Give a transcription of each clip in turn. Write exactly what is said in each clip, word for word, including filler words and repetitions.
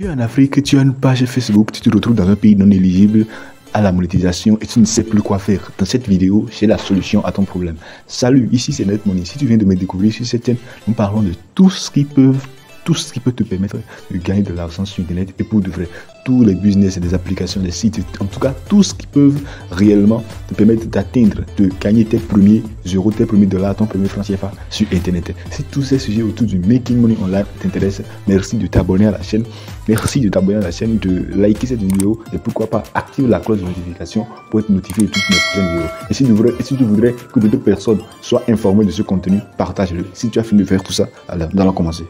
Tu es en Afrique, tu as une page Facebook, tu te retrouves dans un pays non éligible à la monétisation et tu ne sais plus quoi faire. Dans cette vidéo, j'ai la solution à ton problème. Salut, ici c'est NetMoney. Si tu viens de me découvrir sur cette chaîne, nous parlons de tout ce qui peut, tout ce qui peut te permettre de gagner de l'argent sur Internet et pour de vrai. Tous les business et des applications, des sites, en tout cas, tout ce qui peut réellement te permettre d'atteindre, de gagner tes premiers euros, tes premiers dollars, ton premier franc C F A sur Internet. Si tous ces sujets autour du Making Money Online t'intéressent, merci de t'abonner à la chaîne. Merci de t'abonner à la chaîne, de liker cette vidéo et pourquoi pas activer la cloche de notification pour être notifié de toutes mes prochaines vidéos. Et si tu voudrais, et si tu voudrais que d'autres personnes soient informées de ce contenu, partage-le. Si tu as fini de faire tout ça, alors nous allons commencer.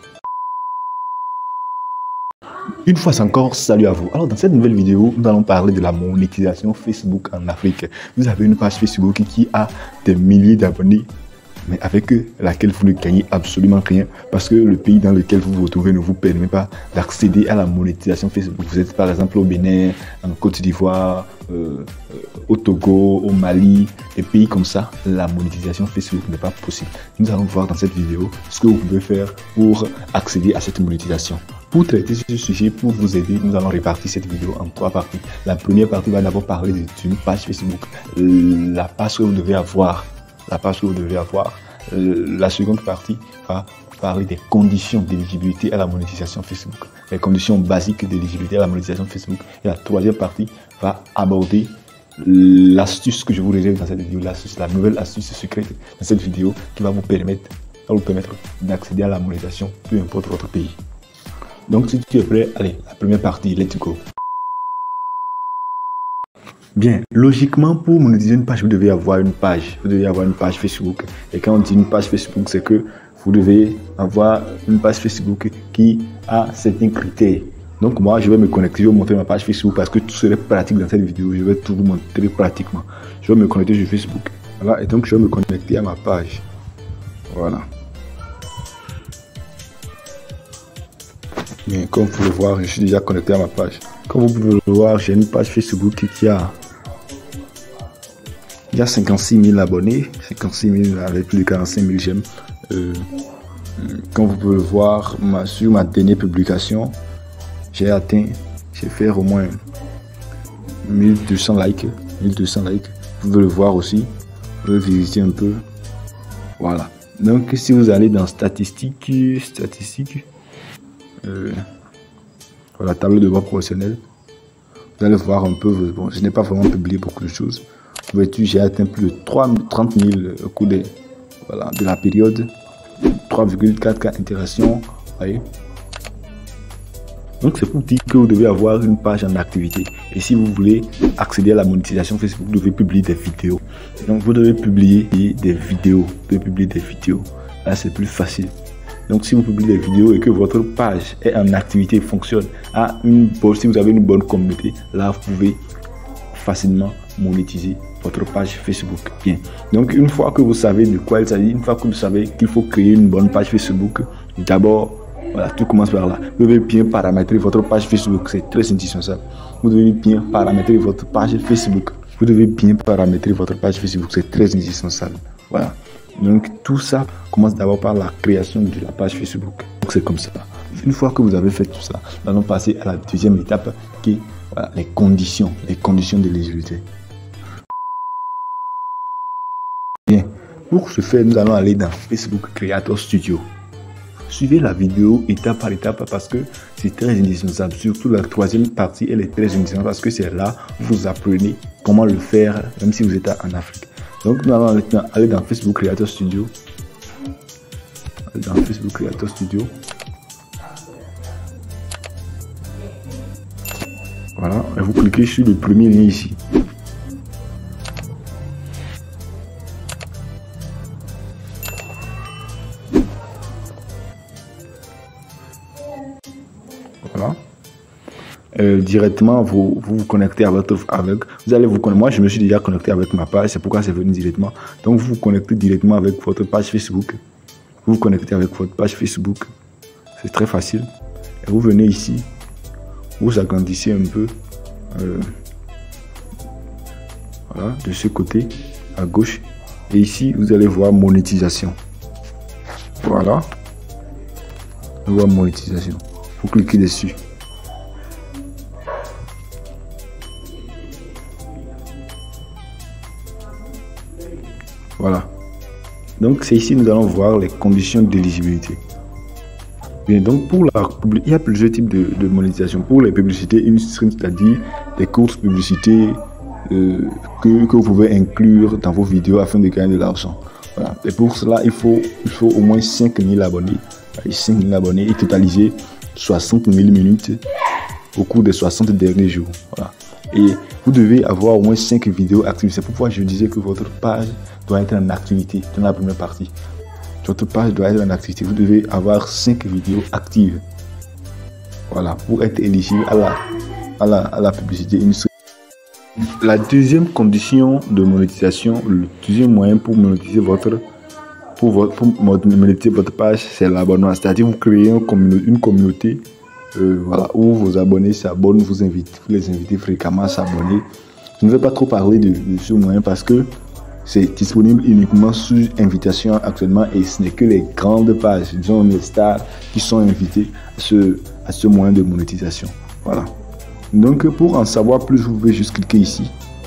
Une fois encore, salut à vous. Alors dans cette nouvelle vidéo, nous allons parler de la monétisation Facebook en Afrique. Vous avez une page Facebook qui a des milliers d'abonnés, mais avec laquelle vous ne gagnez absolument rien parce que le pays dans lequel vous vous retrouvez ne vous permet pas d'accéder à la monétisation Facebook. Vous êtes par exemple au Bénin, en Côte d'Ivoire, euh, au Togo, au Mali, des pays comme ça, la monétisation Facebook n'est pas possible. Nous allons voir dans cette vidéo ce que vous pouvez faire pour accéder à cette monétisation. Pour traiter ce sujet, pour vous aider, nous allons répartir cette vidéo en trois parties. La première partie va d'abord parler d'une page Facebook, la page que vous devez avoir, la page que vous devez avoir. La seconde partie va parler des conditions d'éligibilité à la monétisation Facebook, les conditions basiques d'éligibilité à la monétisation Facebook. Et la troisième partie va aborder l'astuce que je vous réserve dans cette vidéo, l'astuce, la nouvelle astuce secrète dans cette vidéo qui va vous permettre, va vous permettre d'accéder à la monétisation, peu importe votre pays. Donc si tu es prêt, allez, la première partie, let's go. Bien, logiquement, pour monétiser une page, vous devez avoir une page. Vous devez avoir une page Facebook. Et quand on dit une page Facebook, c'est que vous devez avoir une page Facebook qui a certains critères. Donc moi, je vais me connecter, je vais vous montrer ma page Facebook parce que tout serait pratique dans cette vidéo. Je vais tout vous montrer pratiquement. Je vais me connecter sur Facebook. Voilà, et donc je vais me connecter à ma page. Voilà. Bien, comme vous pouvez le voir, je suis déjà connecté à ma page. Comme vous pouvez le voir, j'ai une page Facebook qui a, il y a cinquante-six mille abonnés, cinquante-six mille avec plus de quarante-cinq mille j'aime. Euh, comme vous pouvez le voir, ma, sur ma dernière publication, j'ai atteint, j'ai fait au moins mille deux cents likes. mille deux cents likes. Vous pouvez le voir aussi. Vous pouvez visiter un peu. Voilà. Donc, si vous allez dans statistiques, statistiques, Euh, la table de voix professionnelle, vous allez voir un peu. Bon, je n'ai pas vraiment publié beaucoup de choses. J'ai atteint plus de trente mille au cours de, voilà, de la période, trois virgule quatre K interactions. Voyez. Donc c'est pour dire que vous devez avoir une page en activité. Et si vous voulez accéder à la monétisation Facebook, vous devez publier des vidéos. Donc vous devez publier des vidéos. Vous devez publier des vidéos. Là c'est plus facile. Donc si vous publiez des vidéos et que votre page est en activité, fonctionne, a une bonne, si vous avez une bonne communauté, là vous pouvez facilement monétiser votre page Facebook. Bien. Donc une fois que vous savez de quoi il s'agit, une fois que vous savez qu'il faut créer une bonne page Facebook, d'abord, voilà, tout commence par là. Vous devez bien paramétrer votre page Facebook, c'est très indispensable. Vous devez bien paramétrer votre page Facebook. Vous devez bien paramétrer votre page Facebook, c'est très indispensable. Voilà. Donc tout ça commence d'abord par la création de la page Facebook. Donc c'est comme ça. Une fois que vous avez fait tout ça, nous allons passer à la deuxième étape qui est voilà, les conditions, les conditions d'éligibilité. Bien, pour ce faire, nous allons aller dans Facebook Creator Studio. Suivez la vidéo étape par étape parce que c'est très indispensable. Surtout la troisième partie, elle est très indispensable parce que c'est là où vous apprenez comment le faire, même si vous êtes en Afrique. Donc nous allons aller dans Facebook Creator Studio. Dans Facebook Creator Studio. Voilà, et vous cliquez sur le premier lien ici. Voilà. Euh, directement vous, vous vous connectez à votre avec vous allez vous connecter. Moi je me suis déjà connecté avec ma page, c'est pourquoi c'est venu directement. Donc vous vous connectez directement avec votre page Facebook. Vous vous connectez avec votre page Facebook, c'est très facile. Et vous venez ici, vous agrandissez un peu, euh, voilà, de ce côté à gauche. Et ici vous allez voir monétisation. Voilà, vous voyez monétisation. Vous cliquez dessus. Voilà. Donc c'est ici que nous allons voir les conditions d'éligibilité. Bien, donc pour la il y a plusieurs types de, de monétisation. Pour les publicités in-stream, c'est-à-dire des courses publicités euh, que, que vous pouvez inclure dans vos vidéos afin de gagner de l'argent. Voilà. Et pour cela, il faut, il faut au moins cinq mille abonnés. cinq mille abonnés et totaliser soixante mille minutes au cours des soixante derniers jours. Voilà. Et vous devez avoir au moins cinq vidéos actives. C'est pourquoi je disais que votre page doit être en activité dans la première partie. Votre page doit être en activité. Vous devez avoir cinq vidéos actives. Voilà, pour être éligible à la, à la, à la publicité industrielle. La deuxième condition de monétisation, le deuxième moyen pour monétiser votre, pour votre, pour monétiser votre page, c'est l'abonnement. C'est-à-dire vous créez une communauté, une communauté euh, voilà, où vos abonnés s'abonnent, vous invitez, vous les invitez fréquemment à s'abonner. Je ne vais pas trop parler de, de ce moyen parce que c'est disponible uniquement sous invitation actuellement et ce n'est que les grandes pages, disons les stars, qui sont invitées à ce, à ce moyen de monétisation. Voilà. Donc pour en savoir plus, vous pouvez juste cliquer ici.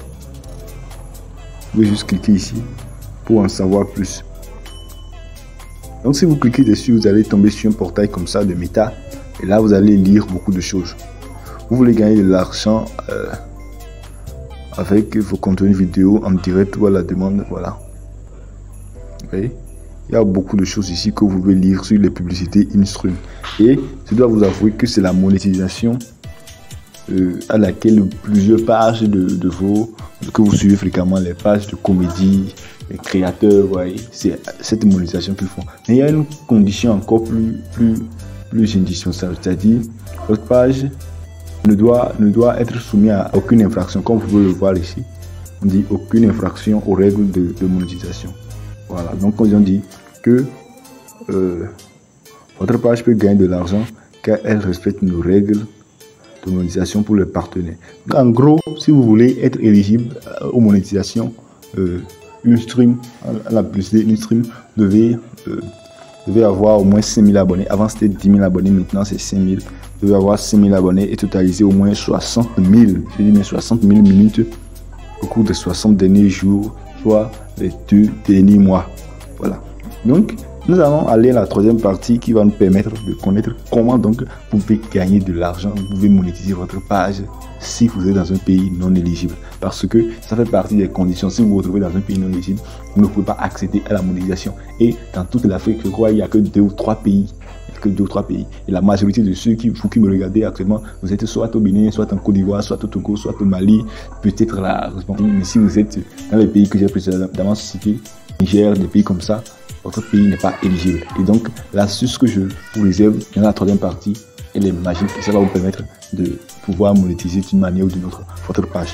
Vous pouvez juste cliquer ici pour en savoir plus. Donc si vous cliquez dessus, vous allez tomber sur un portail comme ça de Meta et là vous allez lire beaucoup de choses. Vous voulez gagner de l'argent euh, avec vos contenus vidéo en direct ou à la demande, voilà. Okay. Il y a beaucoup de choses ici que vous pouvez lire sur les publicités in-stream. Et je dois vous avouer que c'est la monétisation euh, à laquelle plusieurs pages de, de vos, que vous suivez fréquemment, les pages de comédie, les créateurs, voyez, c'est cette monétisation qu'ils font. Mais il y a une condition encore plus, plus, plus indispensable, c'est-à-dire votre page ne doit, ne doit être soumis à aucune infraction, comme vous pouvez le voir ici. On dit aucune infraction aux règles de, de monétisation. Voilà, donc on dit que euh, votre page peut gagner de l'argent car elle respecte nos règles de monétisation pour les partenaires. En gros, si vous voulez être éligible aux monétisations, euh, une stream, à la publicité, une stream, vous devez, euh, devez avoir au moins cinq mille abonnés. Avant c'était dix mille abonnés, maintenant c'est cinq mille. Vous devez avoir cinq mille abonnés et totaliser au moins soixante mille, je dis bien soixante mille minutes au cours des soixante derniers jours, soit les deux derniers mois. Voilà. Donc, nous allons aller à la troisième partie qui va nous permettre de connaître comment donc vous pouvez gagner de l'argent, vous pouvez monétiser votre page si vous êtes dans un pays non éligible. Parce que ça fait partie des conditions. Si vous vous retrouvez dans un pays non éligible, vous ne pouvez pas accéder à la monétisation. Et dans toute l'Afrique, je crois qu'il n'y a que deux ou trois pays. Que deux ou trois pays. Et la majorité de ceux qui, vous qui me regardez actuellement, vous êtes soit au Bénin, soit en Côte d'Ivoire, soit au Togo, soit au Mali, peut-être là. Mais si vous êtes dans les pays que j'ai précédemment cités, Niger, des pays comme ça, votre pays n'est pas éligible. Et donc, l'astuce que je vous réserve dans la troisième partie, elle est magique et ça va vous permettre de pouvoir monétiser d'une manière ou d'une autre votre page.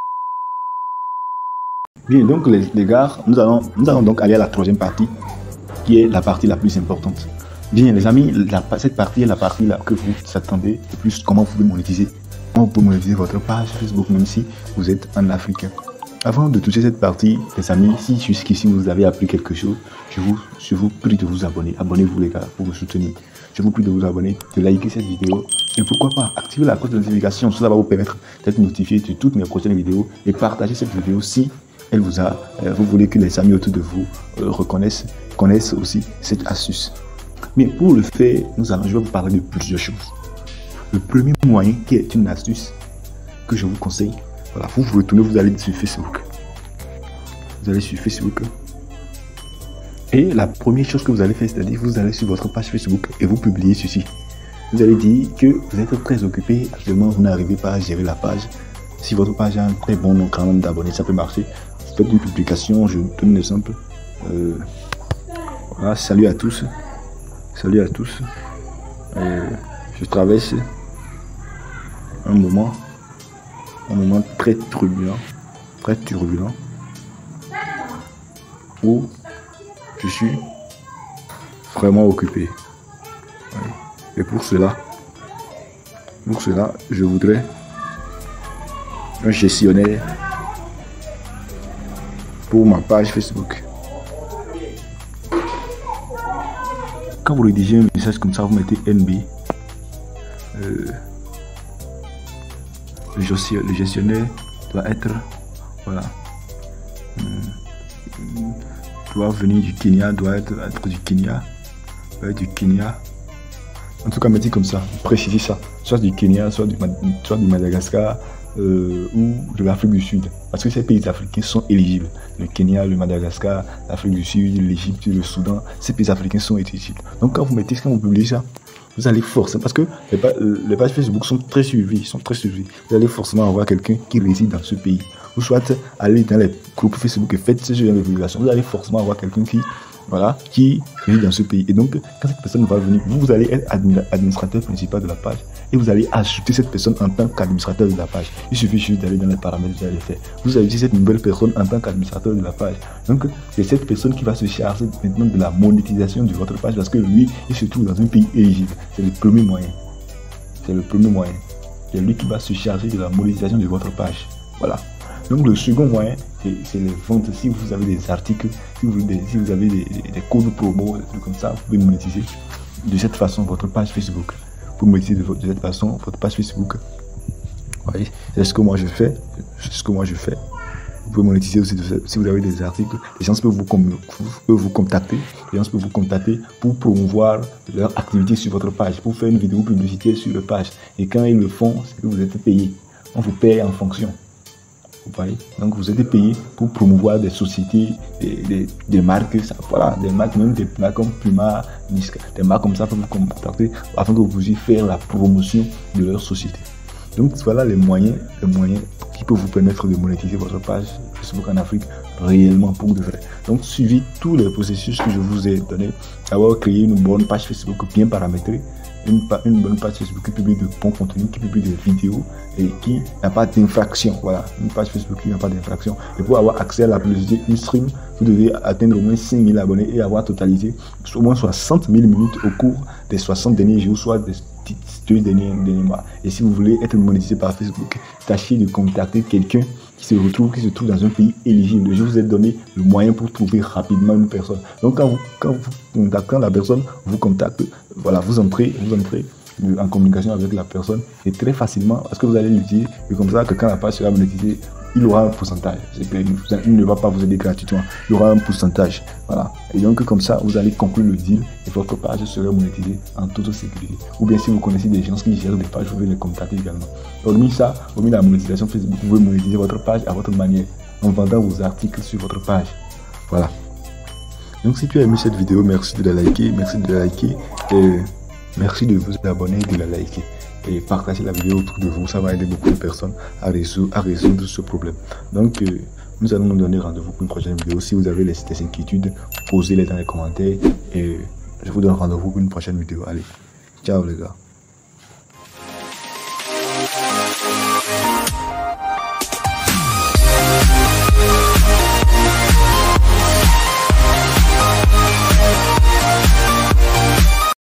Bien, donc les, les gars, nous allons, nous allons donc aller à la troisième partie, qui est la partie la plus importante. Bien les amis, la, cette partie est la partie là que vous attendez le plus, comment vous pouvez monétiser. Comment vous pouvez monétiser votre page Facebook même si vous êtes un Africain. Avant de toucher cette partie, les amis, si jusqu'ici vous avez appris quelque chose, je vous, je vous prie de vous abonner. Abonnez-vous les gars pour me soutenir. Je vous prie de vous abonner, de liker cette vidéo et pourquoi pas activer la cloche de notification. Ça va vous permettre d'être notifié de toutes mes prochaines vidéos et partager cette vidéo si elle vous a, euh, vous voulez que les amis autour de vous euh, reconnaissent, connaissent aussi cette astuce. Mais pour le faire, nous allons, je vais vous parler de plusieurs choses. Le premier moyen qui est une astuce que je vous conseille, voilà, vous vous retournez, vous allez sur Facebook. Vous allez sur Facebook. Et la première chose que vous allez faire, c'est-à-dire vous allez sur votre page Facebook et vous publiez ceci. Vous allez dire que vous êtes très occupé, actuellement vous n'arrivez pas à gérer la page. Si votre page a un très bon nombre d'abonnés, ça peut marcher. Faites une publication, je vous donne un exemple. Euh, voilà, salut à tous. Salut à tous. Euh, je traverse un moment, un moment très turbulent, très turbulent, où je suis vraiment occupé. Ouais. Et pour cela, pour cela, je voudrais un gestionnaire pour ma page Facebook. Quand vous rédigez un message comme ça, vous mettez N B. Euh, le, gestionnaire, le gestionnaire doit être, voilà, doit venir du Kenya, doit être, être du Kenya, doit être du Kenya. En tout cas, mettez comme ça, précisez ça. Soit du Kenya, soit du, soit du Madagascar euh, ou de l'Afrique du Sud. Parce que ces pays africains sont éligibles. Le Kenya, le Madagascar, l'Afrique du Sud, l'Égypte, le Soudan, ces pays africains sont éligibles. Donc quand vous mettez, quand vous publiez ça, vous allez forcément, parce que les pages, les pages Facebook sont très suivies, sont très suivies. Vous allez forcément avoir quelqu'un qui réside dans ce pays. Ou soit aller dans les groupes Facebook et faites ce genre de publication. Vous allez forcément avoir quelqu'un qui, voilà, qui réside dans ce pays. Et donc, quand cette personne va venir, vous, vous allez être administrateur principal de la page. Et vous allez ajouter cette personne en tant qu'administrateur de la page. Il suffit juste d'aller dans les paramètres, vous allez faire. Vous ajoutez cette nouvelle personne en tant qu'administrateur de la page. Donc, c'est cette personne qui va se charger maintenant de la monétisation de votre page parce que lui, il se trouve dans un pays éligible. C'est le premier moyen. C'est le premier moyen. C'est lui qui va se charger de la monétisation de votre page. Voilà. Donc, le second moyen, c'est les ventes. Si vous avez des articles, si vous, des, si vous avez des, des, des codes promo, des trucs comme ça, vous pouvez monétiser de cette façon votre page Facebook. Vous monétiser de, de cette façon votre page Facebook. Vous voyez, c'est ce que moi je fais. C'est ce que moi je fais. Vous pouvez monétiser aussi de, si vous avez des articles. Les gens peuvent vous, peuvent vous contacter. Les gens peuvent vous contacter pour promouvoir leur activité sur votre page, pour faire une vidéo publicitaire sur leur page. Et quand ils le font, c'est que vous êtes payé. On vous paye en fonction. Vous voyez, donc vous êtes payé pour promouvoir des sociétés, des, des, des marques, ça, voilà, des marques, même des marques comme Puma, Niska, des marques comme ça pour vous contacter afin que vous puissiez faire la promotion de leur société. Donc voilà les moyens, les moyens qui peuvent vous permettre de monétiser votre page Facebook en Afrique réellement pour de vrai. Donc suivez tous les processus que je vous ai donné, avoir créé une bonne page Facebook bien paramétrée. Une, une bonne page Facebook qui publie de bons contenus, qui publie des vidéos et qui n'a pas d'infraction. Voilà, une page Facebook qui n'a pas d'infraction. Et pour avoir accès à la publicité in-stream, vous devez atteindre au moins cinq mille abonnés et avoir totalisé au moins soixante mille minutes au cours des soixante derniers jours, soit des deux derniers, derniers mois. Et si vous voulez être monétisé par Facebook, tâchez de contacter quelqu'un qui se retrouve, qui se trouve dans un pays éligible. Je vous ai donné le moyen pour trouver rapidement une personne. Donc quand vous, quand vous contactez la personne, vous contactez, voilà, vous entrez, vous entrez en communication avec la personne et très facilement, parce que vous allez lui dire, et comme ça que quand la page sera monétisée, il aura un pourcentage. Il ne va pas vous aider gratuitement, il aura un pourcentage. Voilà. Et donc comme ça, vous allez conclure le deal et votre page sera monétisée en toute sécurité. Ou bien si vous connaissez des gens qui gèrent des pages, vous pouvez les contacter également. Hormis ça, hormis la monétisation Facebook, vous pouvez monétiser votre page à votre manière, en vendant vos articles sur votre page. Voilà. Donc si tu as aimé cette vidéo, merci de la liker, merci de la liker et merci de vous abonner et de la liker. Et partagez la vidéo autour de vous, ça va aider beaucoup de personnes à résoudre, à résoudre ce problème. Donc, euh, nous allons nous donner rendez-vous pour une prochaine vidéo. Si vous avez les, des inquiétudes, posez-les dans les commentaires et je vous donne rendez-vous pour une prochaine vidéo. Allez, ciao les gars.